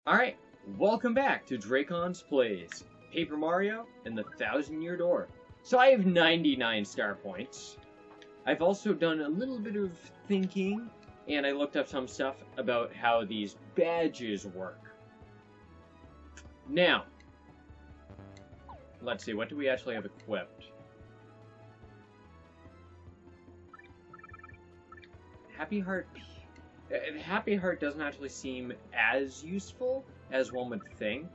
Alright, welcome back to Dracon's Plays Paper Mario and the Thousand Year Door. So I have 99 star points. I've also done a little bit of thinking, and I looked up some stuff about how these badges work. Now, let's see, what do we actually have equipped? Happy Heart... Happy Heart doesn't actually seem as useful as one would think.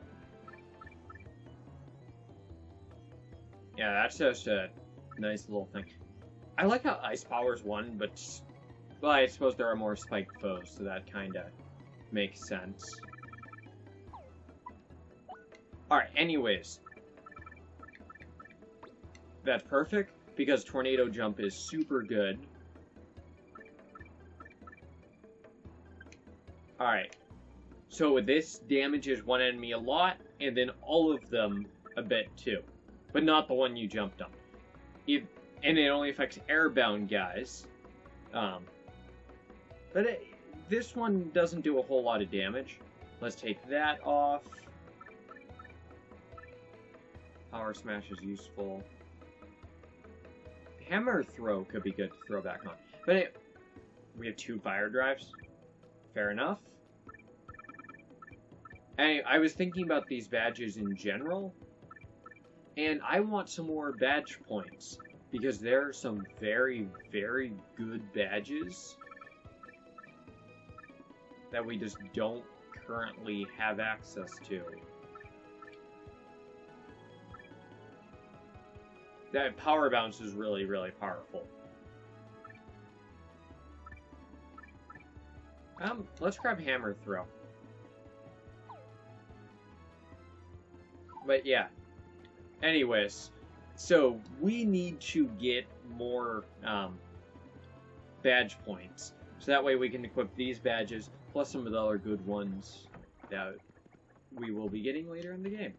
Yeah, that's just a nice little thing. I like how Ice Power's one, but well, I suppose there are more spiked foes, so that kind of makes sense. Alright, anyways. That's perfect, because Tornado Jump is super good. Alright, so this damages one enemy a lot, and then all of them a bit too. But not the one you jumped on. And it only affects airbound guys. This one doesn't do a whole lot of damage. Let's take that off. Power Smash is useful. Hammer Throw could be good to throw back on. But we have 2 fire drives. Fair enough. I was thinking about these badges in general, and I want some more badge points, because there are some very, very good badges that we just don't currently have access to. That Power Bounce is really, really powerful. Let's grab Hammer Throw. But yeah. Anyways, so we need to get more badge points. So that way we can equip these badges, plus some of the other good ones that we will be getting later in the game.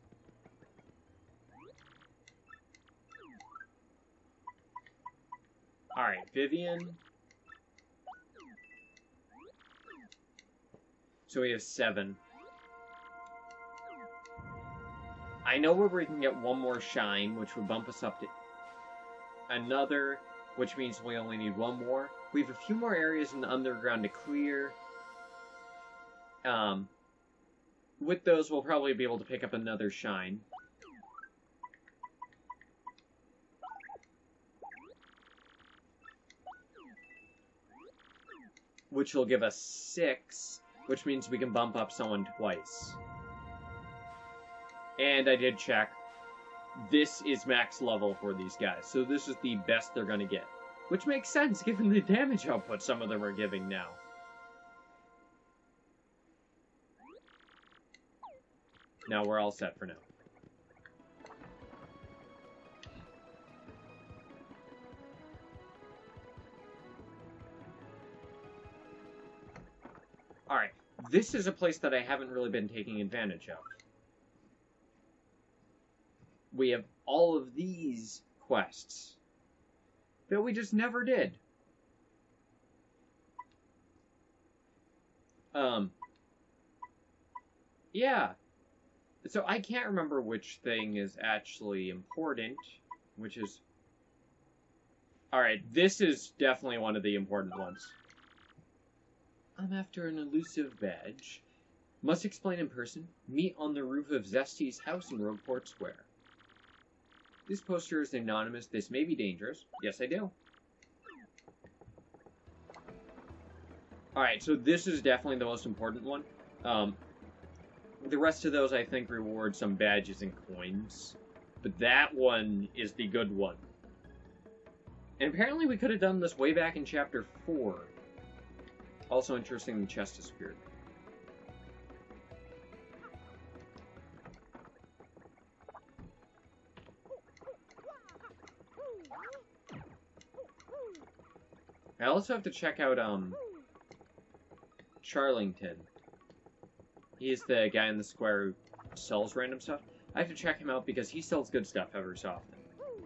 Alright, Vivian. So we have 7. I know where we can get one more shine, which would bump us up to another, which means we only need one more. We have a few more areas in the underground to clear. With those, we'll probably be able to pick up another shine. Which will give us 6, which means we can bump up someone twice. And I did check. This is max level for these guys, so this is the best they're gonna get. Which makes sense, given the damage output some of them are giving now. Now we're all set for now. Alright, this is a place that I haven't really been taking advantage of. We have all of these quests that we just never did. Yeah. So I can't remember which thing is actually important, which is... Alright, this is definitely one of the important ones. I'm after an elusive badge. Must explain in person. Meet on the roof of Zesty's house in Rogueport Square. This poster is anonymous. This may be dangerous. Yes, I do. Alright, so this is definitely the most important one. The rest of those, I think, reward some badges and coins. But that one is the good one. And apparently we could have done this way back in Chapter 4. Also interesting, the chest disappeared. I also have to check out, Charlington. He's the guy in the square who sells random stuff. I have to check him out because he sells good stuff every so often.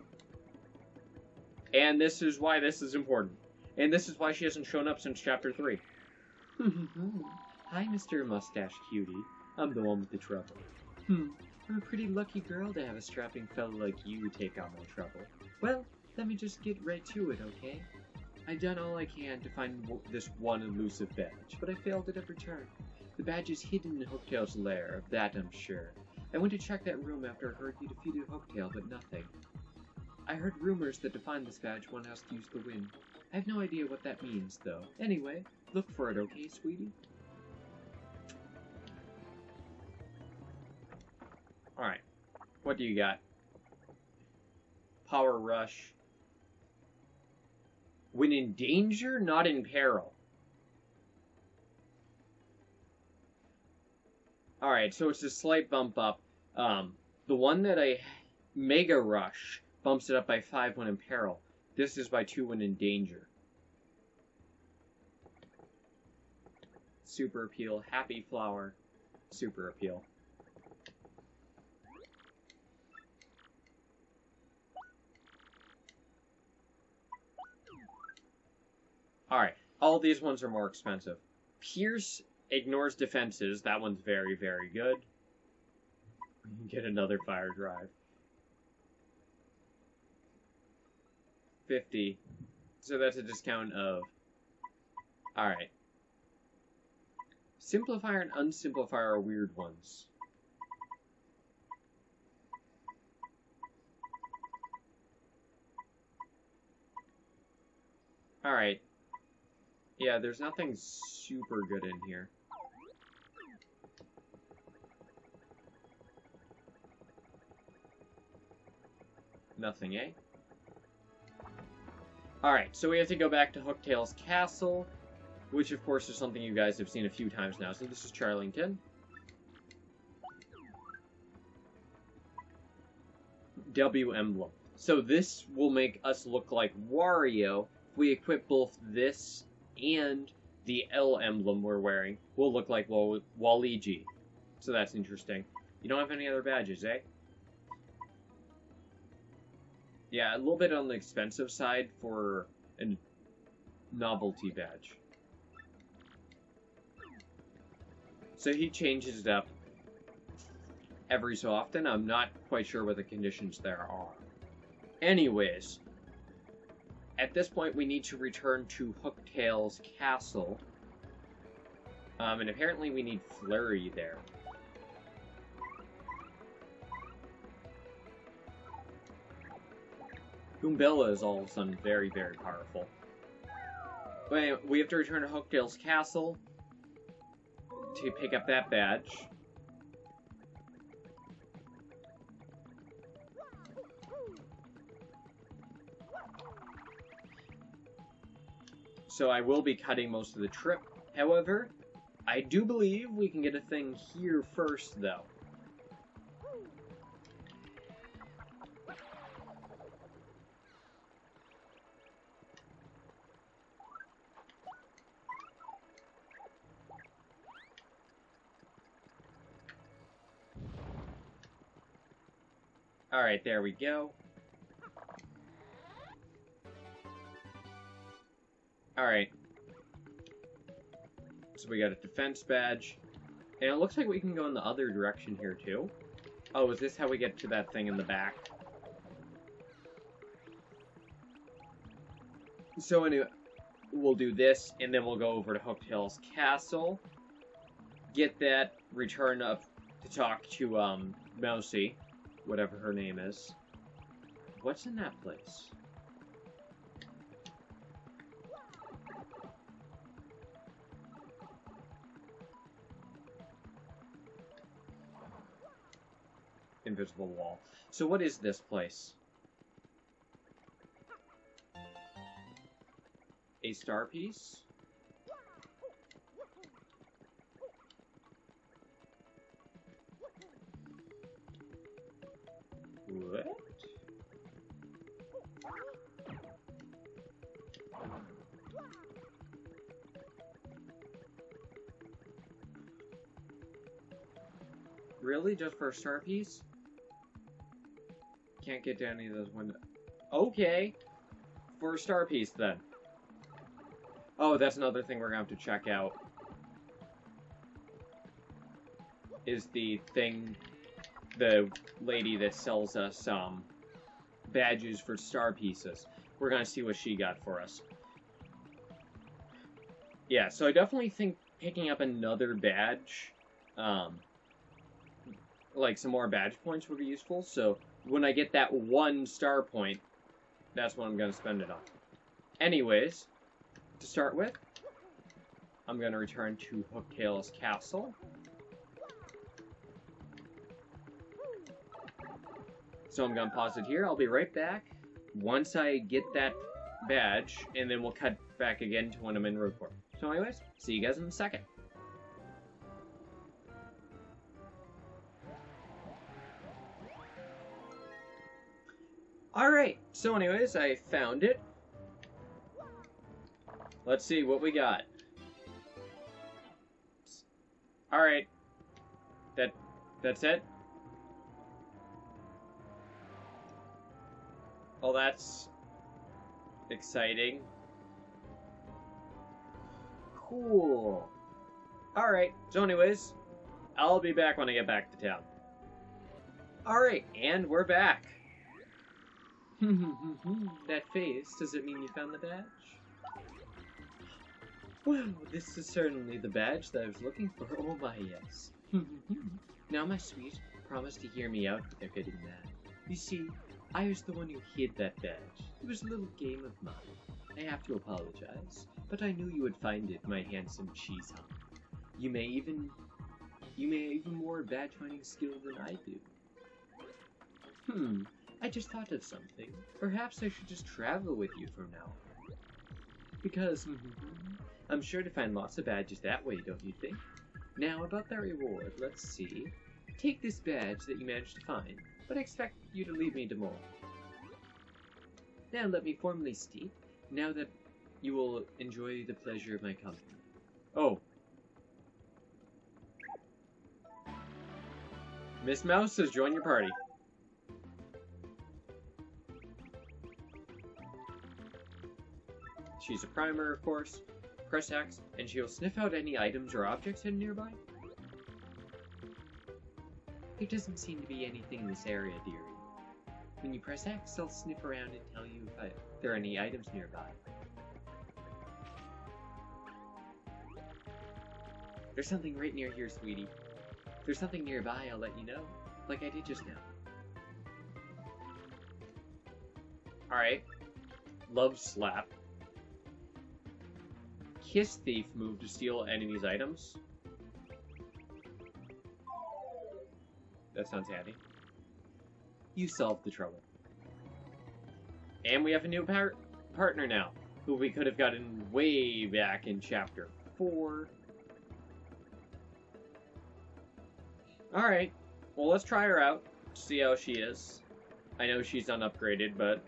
And this is why this is important. And this is why she hasn't shown up since Chapter 3. Hi, Mr. Mustache Cutie. I'm the one with the trouble. I'm a pretty lucky girl to have a strapping fellow like you take on my trouble. Well, let me just get right to it, okay? I've done all I can to find this one elusive badge, but I failed at every turn. The badge is hidden in Hooktail's lair, of that I'm sure. I went to check that room after I heard you defeated Hooktail, but nothing. I heard rumors that to find this badge one has to use the wind. I have no idea what that means, though. Anyway, look for it, okay, sweetie? Alright. What do you got? Power Rush. When in danger, not in peril. Alright, so it's a slight bump up. The one that Mega Rush bumps it up by 5 when in peril. This is by 2 when in danger. Super Appeal. Happy Flower. Super Appeal. Alright, all these ones are more expensive. Pierce ignores defenses. That one's very, very good. Get another Fire Drive. 50. So that's a discount of... Alright. Simplifier and Unsimplifier are weird ones. Alright. Yeah, there's nothing super good in here. Nothing, eh? Alright, so we have to go back to Hooktail's castle, which of course is something you guys have seen a few times now. So this is Charlington. W emblem. So this will make us look like Wario. If we equip both this and the L emblem we're wearing, we'll look like Waluigi. So that's interesting. You don't have any other badges, eh? Yeah, a little bit on the expensive side for a novelty badge. So he changes it up every so often. I'm not quite sure what the conditions there are. Anyways, at this point we need to return to Hooktail's castle. And apparently we need Flurry there. Goombella is all of a sudden very, very powerful. But anyway, we have to return to Hooktail's castle to pick up that badge. So I will be cutting most of the trip. However, I do believe we can get a thing here first, though. Alright, there we go. Alright. So we got a defense badge. And it looks like we can go in the other direction here, too. Oh, is this how we get to that thing in the back? So anyway, we'll do this, and then we'll go over to Hooktail's castle. Get that, return up to talk to, Mousy. Whatever her name is. What's in that place? Invisible wall. So what is this place? A star piece? What? Really? Just for a star piece? Can't get to any of those windows. Okay. For a star piece, then. Oh, that's another thing we're gonna have to check out. is the lady that sells us badges for star pieces. We're gonna see what she got for us. Yeah, so I definitely think picking up another badge, like some more badge points would be useful. So when I get that 1 star point, that's what I'm gonna spend it on. Anyways, to start with, I'm gonna return to Hooktail's castle. So I'm gonna pause it here. I'll be right back once I get that badge, and then we'll cut back again to when I'm in Roadport. So anyways, see you guys in a second. Alright, so anyways, I found it. Let's see what we got. Alright. That's it? Well, that's exciting. Cool. Alright, so anyways, I'll be back when I get back to town. Alright, and we're back. That face, does it mean you found the badge? Well, this is certainly the badge that I was looking for. Oh my, yes. Now, my sweet, promise to hear me out without getting mad. You see, I was the one who hid that badge. It was a little game of mine. I have to apologize, but I knew you would find it, my handsome cheese hunk. You may even more badge finding skill than I do. I just thought of something. Perhaps I should just travel with you from now on. Because, I'm sure to find lots of badges that way, don't you think? Now, about that reward, let's see. Take this badge that you managed to find, but I expect you to leave me to more. Now, let me formally state, now that you will enjoy the pleasure of my company. Oh. Miss Mouse says join your party. She's a primer, of course. Press X, and she'll sniff out any items or objects hidden nearby. There doesn't seem to be anything in this area, dearie. When you press X, I'll sniff around and tell you if there are any items nearby. There's something right near here, sweetie. If there's something nearby, I'll let you know, like I did just now. Alright. Love Slap. Kiss Thief move to steal enemies' items. That sounds handy. You solved the trouble. And we have a new partner now, who we could have gotten way back in Chapter 4. Alright, well let's try her out, see how she is. I know she's unupgraded, but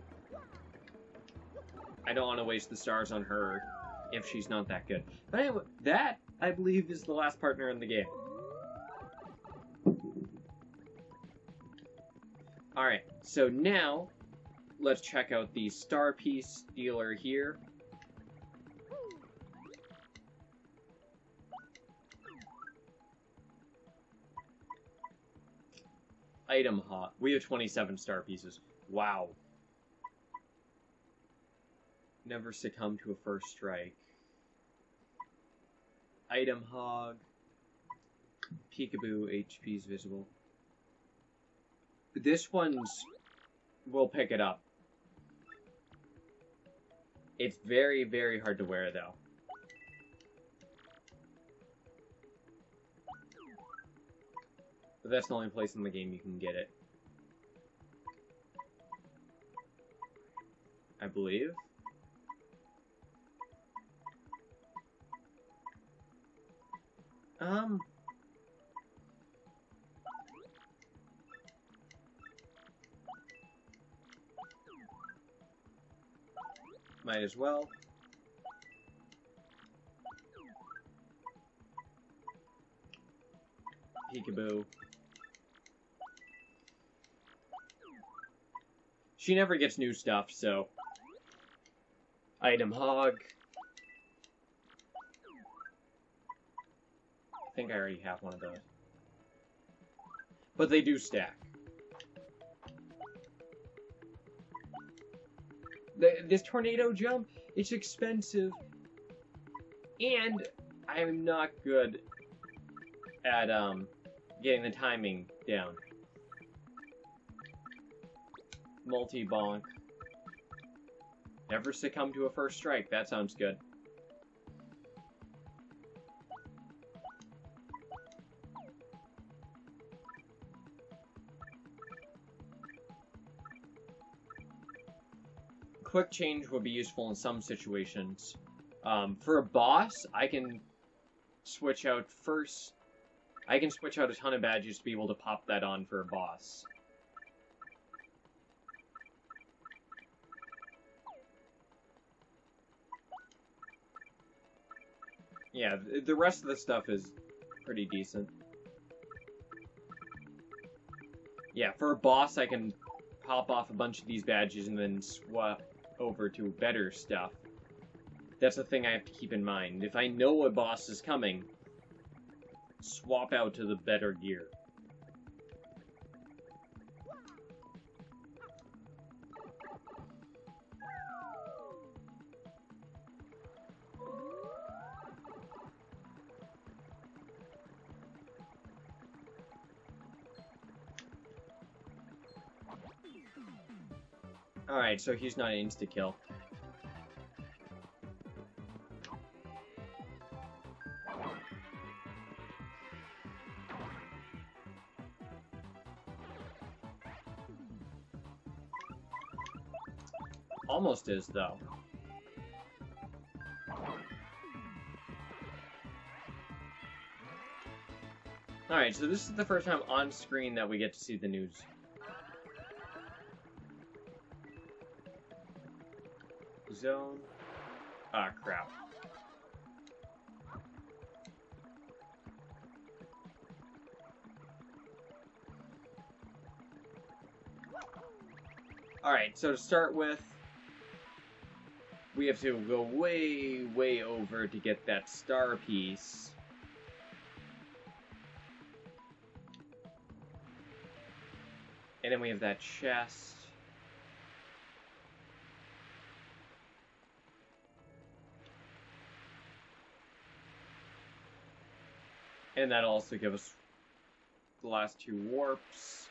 I don't want to waste the stars on her if she's not that good. But anyway, that, I believe, is the last partner in the game. Alright, so now, let's check out the star piece dealer here. Item hot. We have 27 star pieces. Wow. Never succumb to a first strike. Item hog. Peekaboo HP's visible. This one's... We'll pick it up. It's very, very hard to wear, though. But that's the only place in the game you can get it. I believe. Might as well. Peekaboo. She never gets new stuff, so... Item hog. I think I already have one of those. But they do stack. This tornado jump, it's expensive. And I'm not good at getting the timing down. Multi-bonk. Never succumb to a first strike. That sounds good. Quick change would be useful in some situations. For a boss, I can switch out first. I can switch out a ton of badges to be able to pop that on for a boss. Yeah, the rest of the stuff is pretty decent. Yeah, for a boss, I can pop off a bunch of these badges and then swap over to better stuff. That's the thing I have to keep in mind. If I know a boss is coming, swap out to the better gear. Alright, so he's not an insta-kill. Almost is, though. Alright, so this is the first time on screen that we get to see the news. Zone. Ah, crap. Alright, so to start with, we have to go way, way over to get that star piece. And then we have that chest. And that'll also give us the last 2 warps.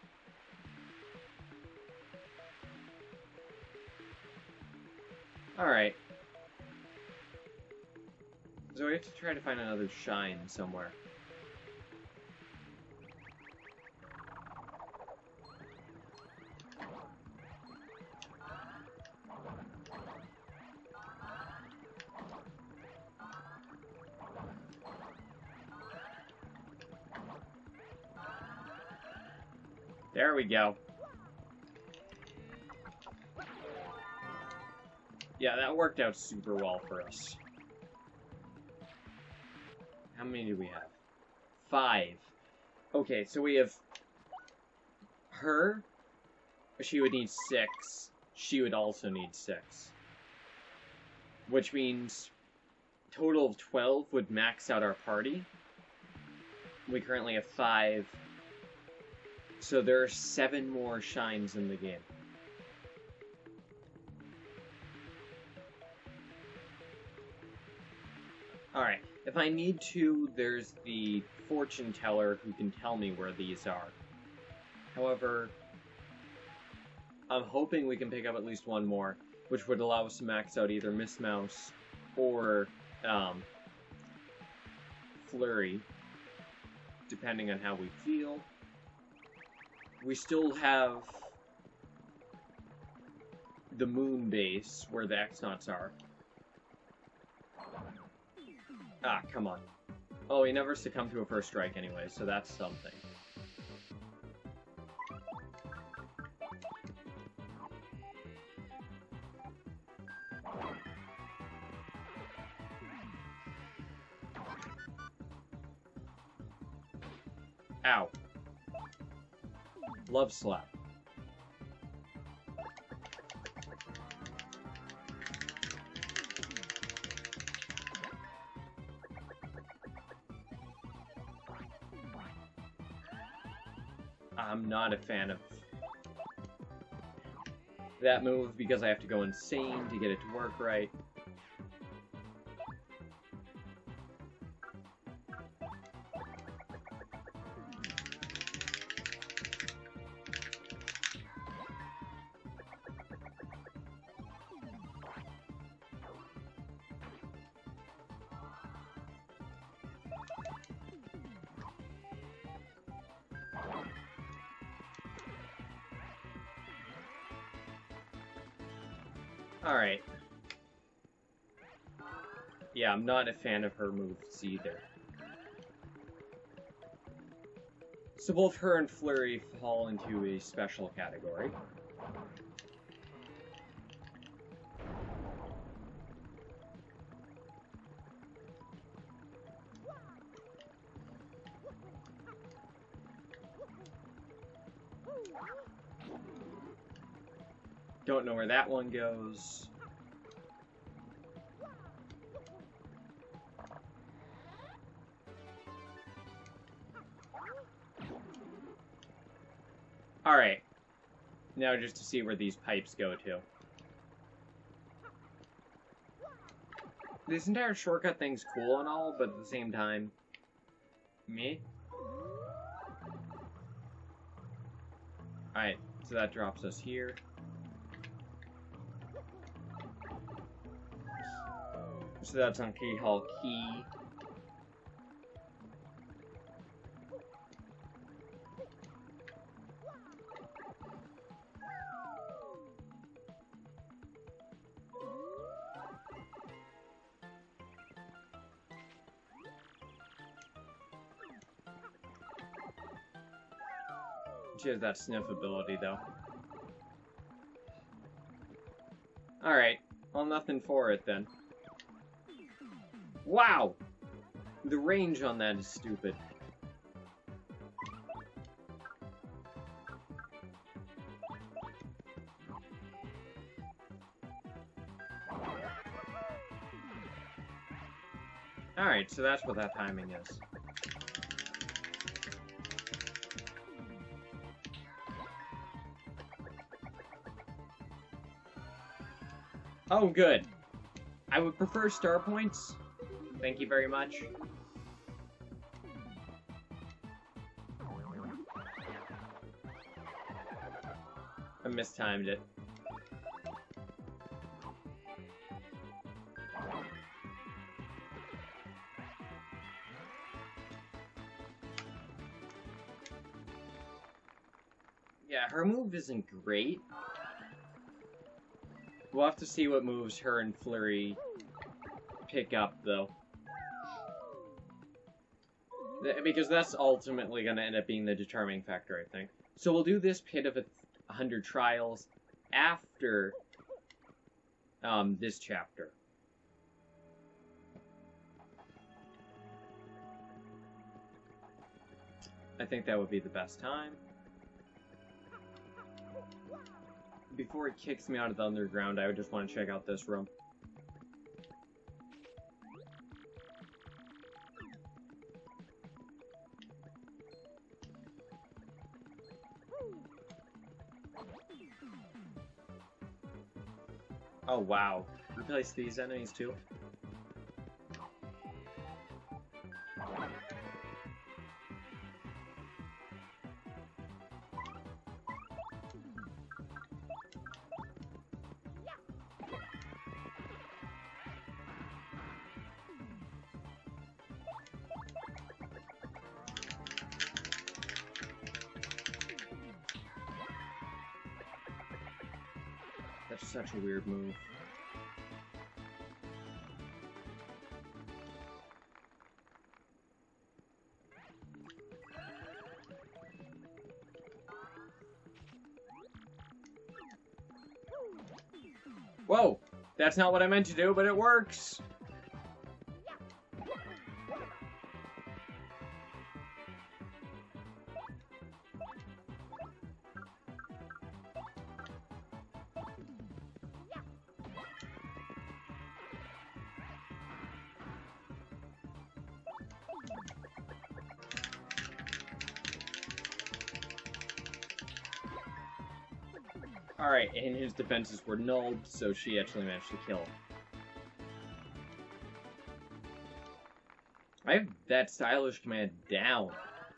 Alright. So we have to try to find another shine somewhere. There we go. Yeah, that worked out super well for us. How many do we have? 5. Okay, so we have her. She would need 6. She would also need 6. Which means total of 12 would max out our party. We currently have 5. So there are 7 more shines in the game. Alright, if I need to, there's the fortune teller who can tell me where these are. However, I'm hoping we can pick up at least 1 more, which would allow us to max out either Miss Mouse or Flurry, depending on how we feel. We still have the moon base where the X-Nauts are. Ah, come on. Oh, he never succumbed to a first strike anyway, so that's something. Ow. Love slap. I'm not a fan of that move because I have to go insane to get it to work right. Alright. Yeah, I'm not a fan of her moves either. So both her and Flurry fall into a special category. Don't know where that one goes. Alright. Now just to see where these pipes go to. This entire shortcut thing's cool and all, but at the same time... me? Alright, so that drops us here. So that's on Key Hall Key. She has that sniff ability, though. Alright, well, nothing for it, then. Wow! The range on that is stupid. Alright, so that's what that timing is. Oh, good. I would prefer star points. Thank you very much. I mistimed it. Yeah, her move isn't great. We'll have to see what moves her and Flurry pick up, though. Because that's ultimately going to end up being the determining factor, I think. So we'll do this Pit of 100 Trials after this chapter. I think that would be the best time. Before it kicks me out of the underground, I would just want to check out this room. Oh, wow. Replace these enemies, too? That's such a weird move. Whoa! That's not what I meant to do, but it works! Alright, and his defenses were nulled, so she actually managed to kill. I have that stylish command down.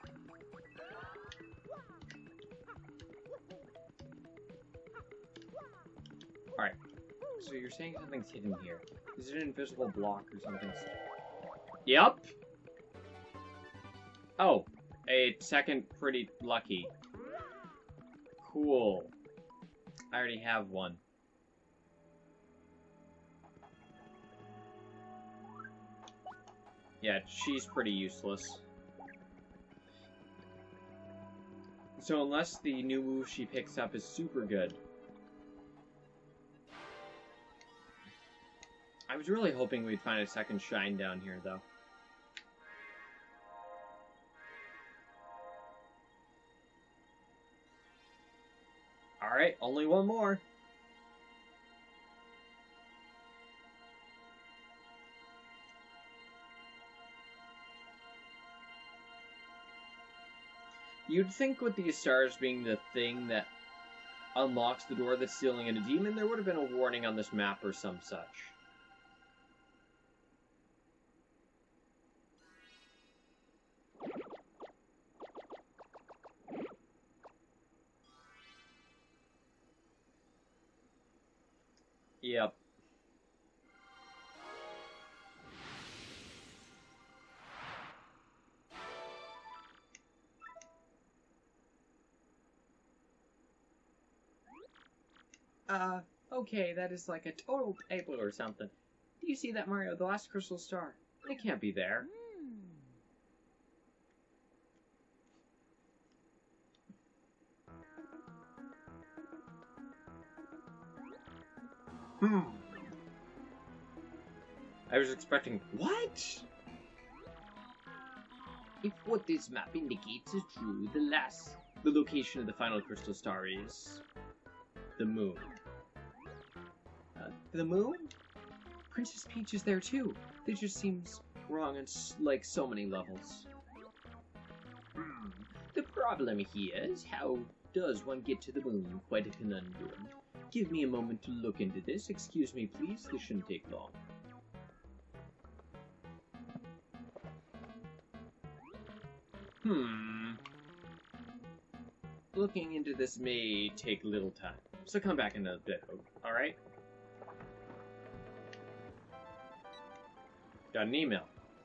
Alright, so you're saying something's hidden here. Is it an invisible block or something? Yep! Oh, a second pretty lucky. Cool. I already have one. Yeah, she's pretty useless. So unless the new move she picks up is super good. I was really hoping we'd find a second shine down here, though. Alright, only one more. You'd think with these stars being the thing that unlocks the door that's sealing in a demon, there would have been a warning on this map or some such. Yep. Okay, that is like a total typo or something. Do you see that, Mario? The last crystal star. It can't be there. I was expecting... What? If what this map indicates is true, the location of the final crystal star is... the moon. The moon? Princess Peach is there too. It just seems wrong on like so many levels. The problem here is how does one get to the moon? Quite a conundrum. Give me a moment to look into this. Excuse me, please. This shouldn't take long. Looking into this may take a little time, so come back in a bit, alright? Got an email.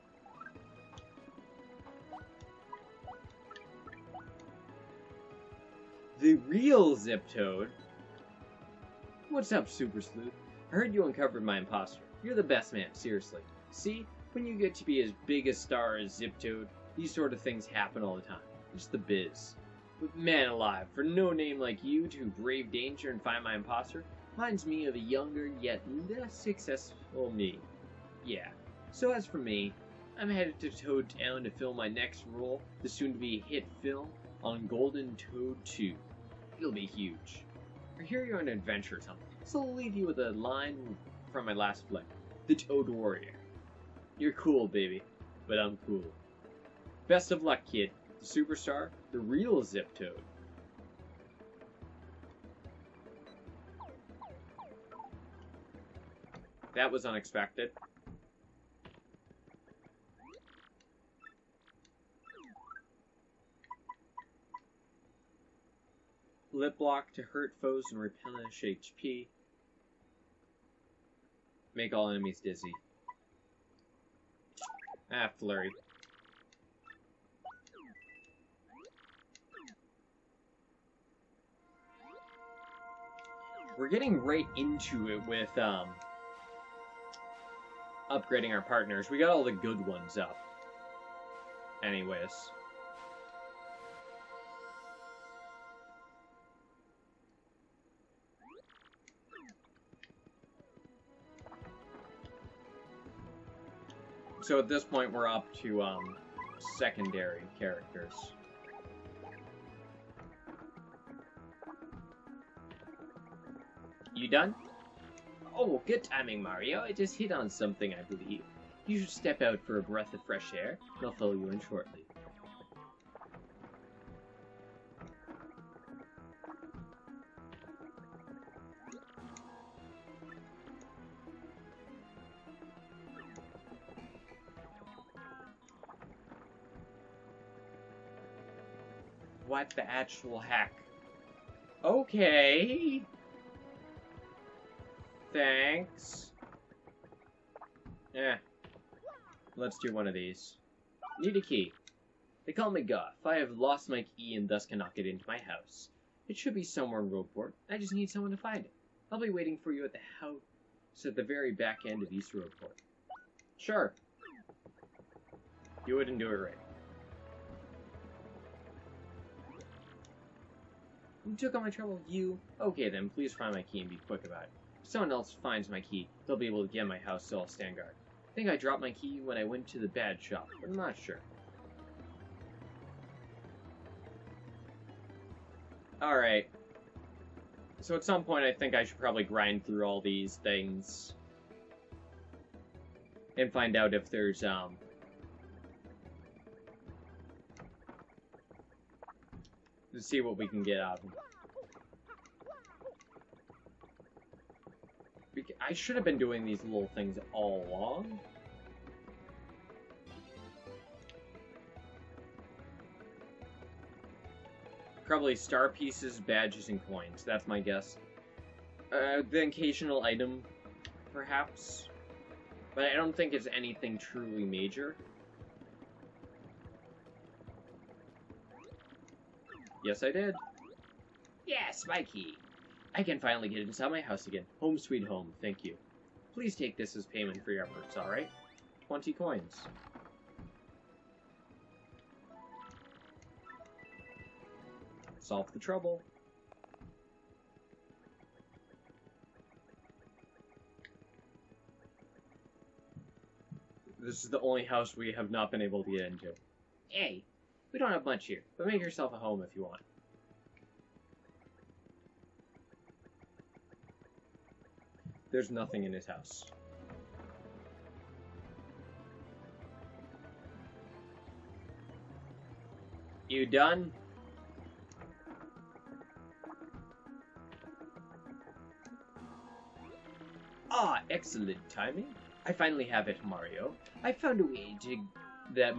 The real Ziptoad? What's up, Super Sleuth? I heard you uncovered my imposter. You're the best man, seriously. See, when you get to be as big a star as Ziptoad, these sort of things happen all the time. It's the biz. But man alive, for no name like you to brave danger and find my imposter, reminds me of a younger yet less successful me. Yeah. So as for me, I'm headed to Toad Town to film my next role, the soon-to-be hit film, on Golden Toad 2. It'll be huge. I hear you're on an adventure or something, so I'll leave you with a line from my last flick. The Toad Warrior. You're cool, baby, but I'm cool. Best of luck, kid. The superstar, the real Ziptoad. That was unexpected. Lip block to hurt foes and replenish HP. Make all enemies dizzy. Ah, flurry. We're getting right into it with upgrading our partners. We got all the good ones up. Anyways. So at this point, we're up to secondary characters. You done? Oh, good timing, Mario. I just hit on something, I believe. You should step out for a breath of fresh air, and I'll follow you in shortly. what the actual heck? Okay. Thanks. Let's do one of these. Need a key. They call me Goth. I have lost my key and thus cannot get into my house. It should be somewhere in Rogueport. I just need someone to find it. I'll be waiting for you at the house at the very back end of East Rogueport. Sure. You wouldn't do it right. You took all my trouble, you? Okay then, please find my key and be quick about it. If someone else finds my key, they'll be able to get in my house, so I'll stand guard. I think I dropped my key when I went to the badge shop, but I'm not sure. Alright. So at some point I think I should probably grind through all these things. And find out if there's, to see what we can get out of them. I should have been doing these little things all along. Probably star pieces, badges, and coins. That's my guess. The occasional item, perhaps. But I don't think it's anything truly major. Yes, I did. Yes, my key. I can finally get inside my house again. Home sweet home, thank you. Please take this as payment for your efforts, alright? 20 coins. Solve the trouble. This is the only house we have not been able to get into. Hey, we don't have much here, but make yourself a home if you want. There's nothing in his house. You done? Ah, excellent timing. I finally have it, Mario. I found a way that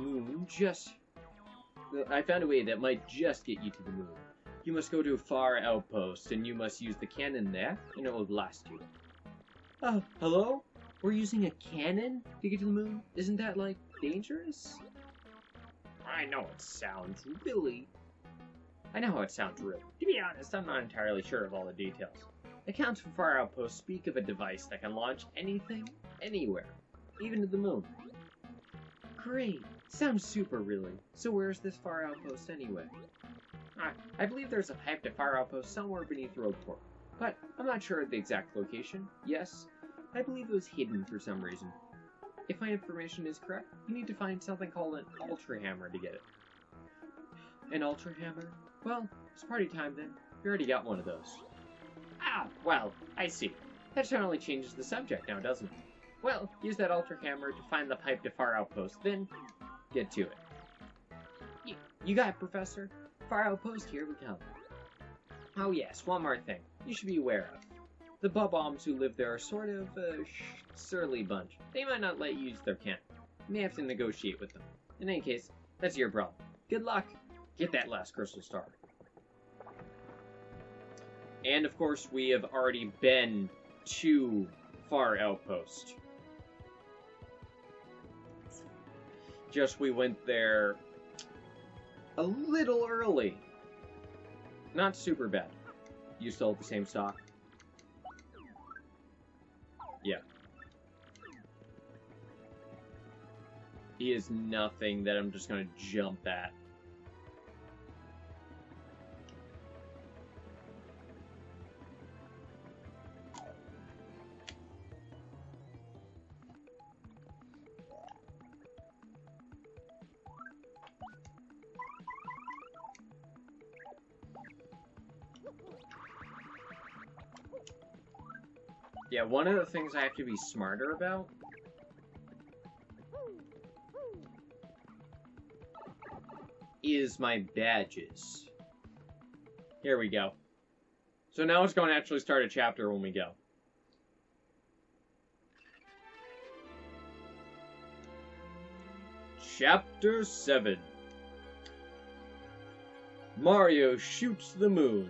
might just get you to the moon. You must go to a far outpost, and you must use the cannon there, and it will blast you. Hello? We're using a cannon to get to the moon? Isn't that, like, dangerous? I know it sounds really... To be honest, I'm not entirely sure of all the details. Accounts for far outposts speak of a device that can launch anything, anywhere, even to the moon. Great! Sounds super, really. So where's this far outpost anyway? I believe there's a pipe to far outpost somewhere beneath Rogueport, but I'm not sure of the exact location. Yes, I believe it was hidden for some reason. If my information is correct, you need to find something called an Ultra Hammer to get it. An Ultra Hammer? Well, it's party time then. We already got one of those. Well, I see. That certainly changes the subject now, doesn't it? Well, use that Ultra Hammer to find the pipe to far outpost, then get to it. You got it, Professor. Far outpost, here we come. Oh yes, one more thing you should be aware of. The Bob-Ombs who live there are sort of a surly bunch. They might not let you use their cannon. You may have to negotiate with them. In any case, that's your problem. Good luck. Get that last crystal star. And of course, we have already been to Far Outpost. Just we went there a little early. Not super bad. You still have the same stock? Yeah. He is nothing that I'm just gonna jump at. Yeah, one of the things I have to be smarter about is my badges. Here we go. So now it's going to actually start a chapter when we go. Chapter 7. Mario shoots the moon.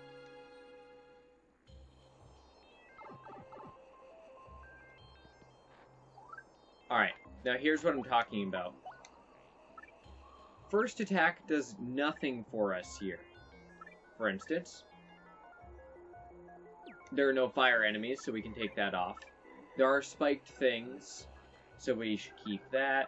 Alright, now here's what I'm talking about. First attack does nothing for us here. For instance, there are no fire enemies, so we can take that off. There are spiked things, so we should keep that.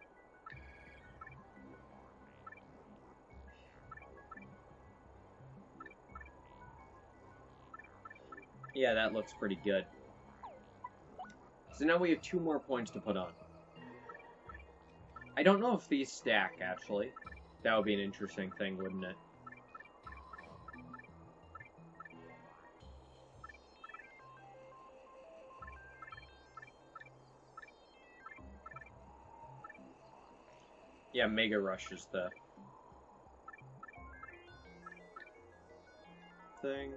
Yeah, that looks pretty good. So now we have 2 more points to put on. I don't know if these stack, actually. That would be an interesting thing, wouldn't it? Yeah, Mega Rush is the thing.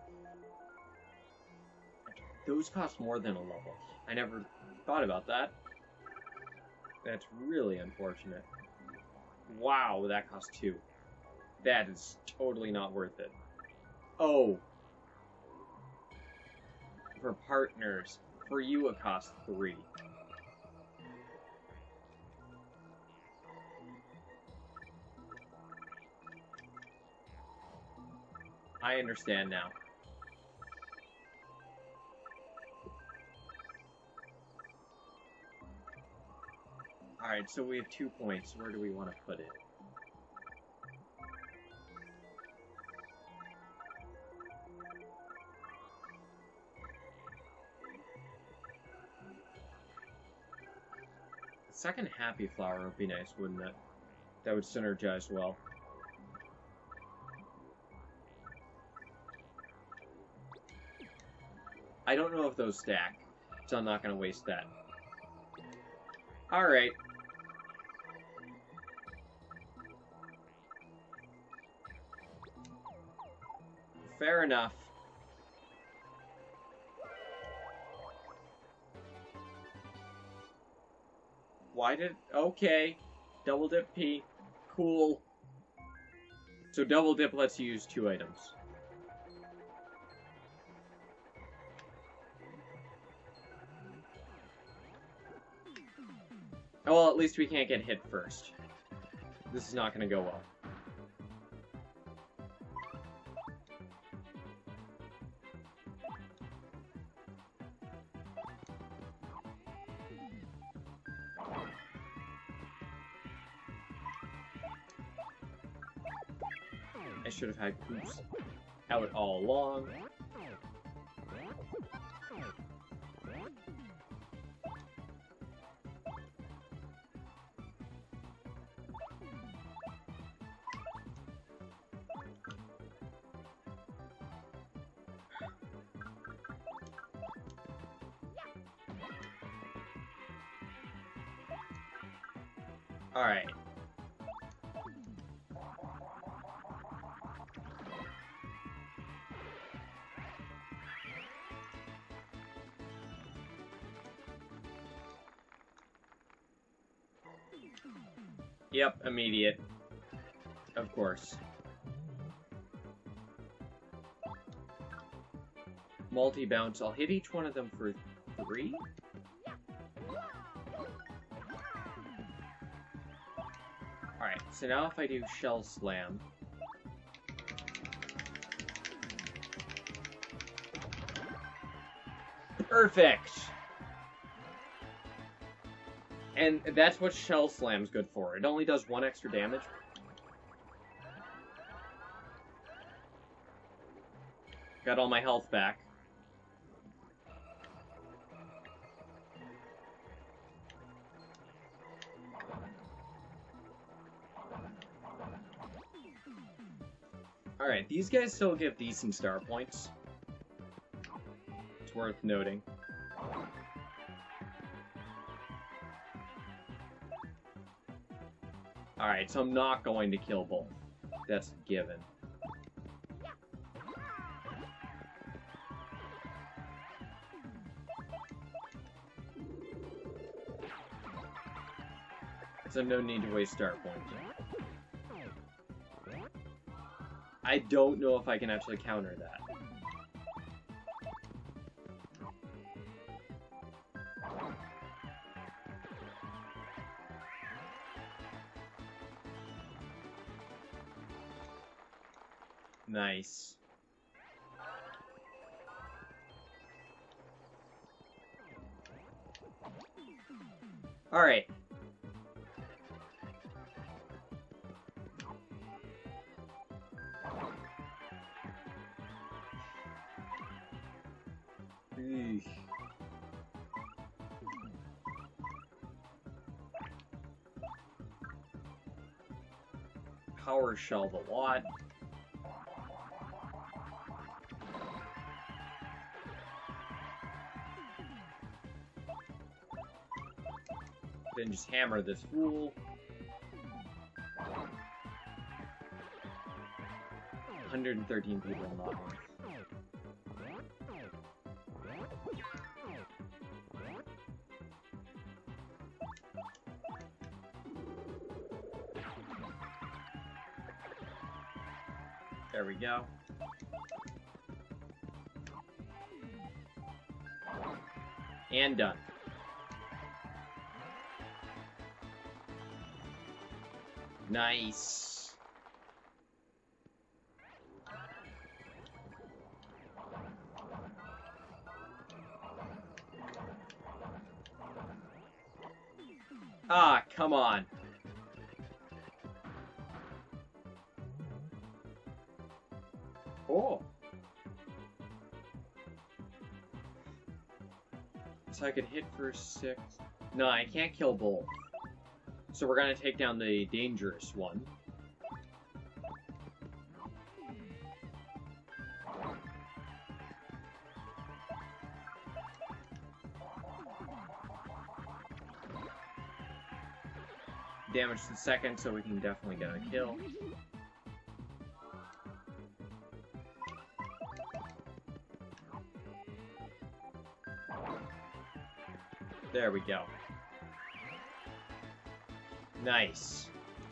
Those cost more than a level. I never thought about that. That's really unfortunate. Wow, that cost 2. That is totally not worth it. Oh. For partners. For you it costs 3. I understand now. Alright, so we have 2 points. Where do we want to put it? The second Happy Flower would be nice, wouldn't it? That would synergize well. I don't know if those stack, so I'm not going to waste that. Alright. Fair enough. Why did... Okay. Double dip P. Cool. So double dip lets you use 2 items. Well, at least we can't get hit first. This is not going to go well. I should have had Koops out all along. Alright. Yep, immediate. Of course. Multi-bounce. I'll hit each one of them for 3? Alright, so now if I do Shell Slam... Perfect! And that's what Shell Slam's good for. It only does 1 extra damage. Got all my health back. Alright, these guys still give decent star points. It's worth noting. Alright, so I'm not going to kill both. That's a given. So no need to waste star points. I don't know if I can actually counter that. Nice. Alright. Power shelled a lot. Then just hammer this fool. 113 people in the audience. There we go. And done. Nice. Ah, come on. Oh. So I could hit for 6. No, I can't kill both. So we're gonna take down the dangerous one. Damage the second, so we can definitely get a kill. There we go. Nice.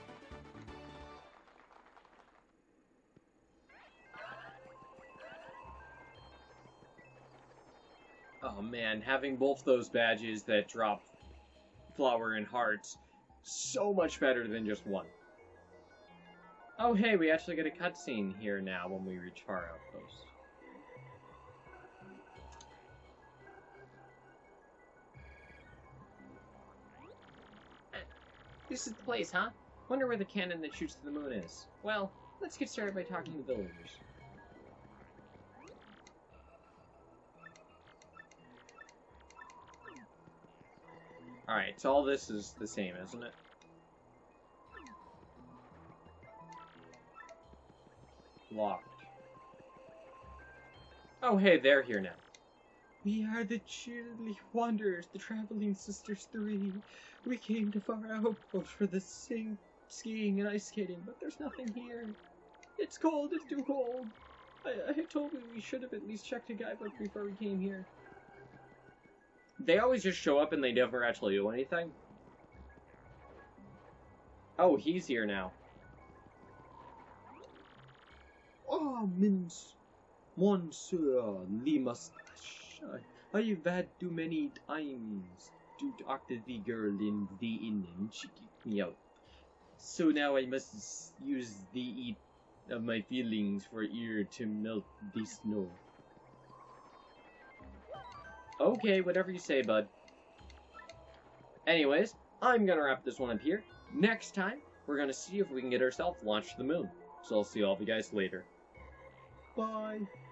Oh man, having both those badges that drop flower and hearts, so much better than just one. Oh hey, we actually get a cutscene here now when we reach Far Outpost. This is the place, huh? Wonder where the cannon that shoots to the moon is. Well, let's get started by talking to the villagers. Alright, so all this is the same, isn't it? Locked. Oh, hey, they're here now. We are the Cheerly Wanderers, the Traveling Sisters 3. We came to Far Outpost for the skiing and ice skating, but there's nothing here. It's cold, it's too cold. I told me we should have at least checked a guidebook before we came here. They always just show up and they never actually do anything. Oh, he's here now. Oh, Monsieur the Mustache. I've had too many times to talk to the girl in the inn and she kicked me out. So now I must use the heat of my feelings for ear to melt the snow. Okay, whatever you say, bud. Anyways, I'm gonna wrap this one up here. Next time, we're gonna see if we can get ourselves launched to the moon. So I'll see all of you guys later. Bye.